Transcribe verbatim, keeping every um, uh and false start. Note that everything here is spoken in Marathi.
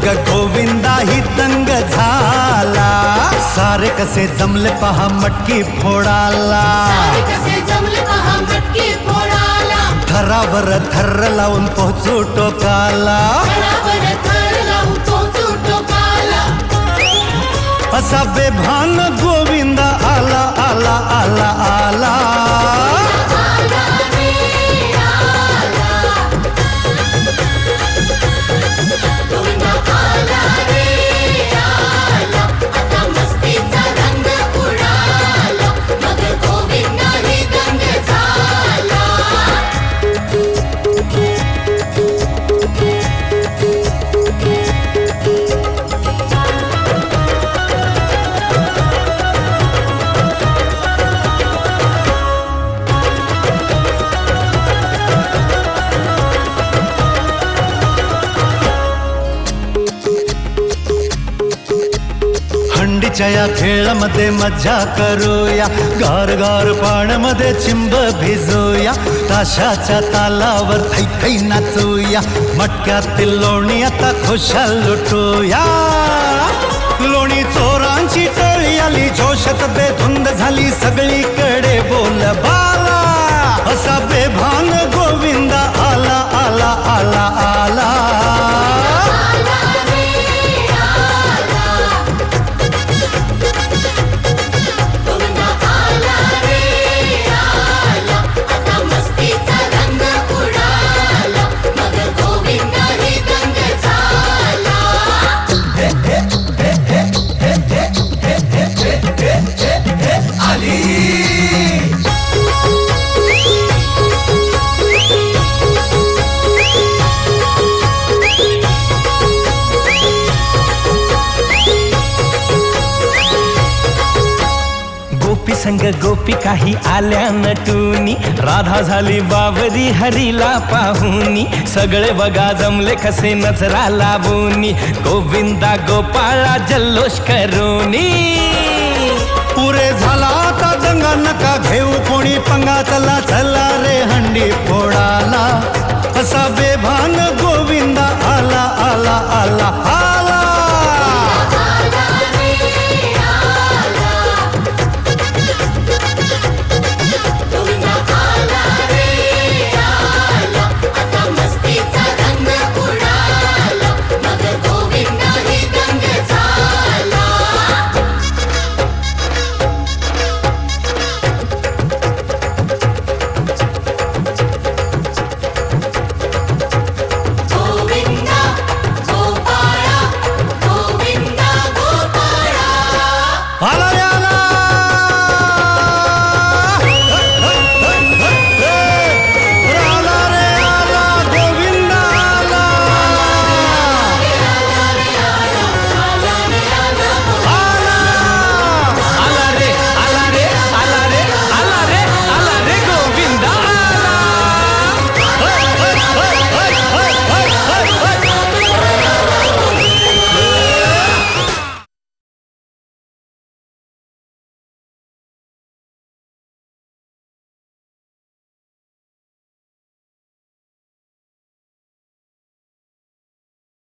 मग गोविंदा ही दंग झाला. सारे कसे जमले पहा मटकी फोडाला. सारे कसे जमले पहा मटकी फोडाला. थरावर थर लावून पोहोचू टोकाला. थरावर थर लावून पोहोचू टोकाला. असा बेभान गोविंदा आला आला आला आला. आला रे आला. गोविंदा आला रे आला. आता मस्तीचा रंग उडाला. मग गोविंदा ही दंग झाला. हंडीच्या या खेळामध्ये मज्जा करूया. गार गार पाण्यामध्ये चिंब भिजूया. ताशाच्या तालावर थै थै नाचूया. मटक्यातील लोणी आता खुशाल लुटूया. लोणी चोरांची टोळी आली. जोशात बेधुंद झाली सगळीकडे बोलबाला. असा बेभान गोविंदा आला आला आला आला. गोपी संग गोपी काही आल्या नटुनी. राधा झाली बावरी हरीला पाहुनी. सगळे बघा जमले कसे नजरा लावूनी. गोविंदा गोपाळा जल्लोष करूनी. पुरे झाला आता दंगा नका घेऊ कोणी पंगा. चला चला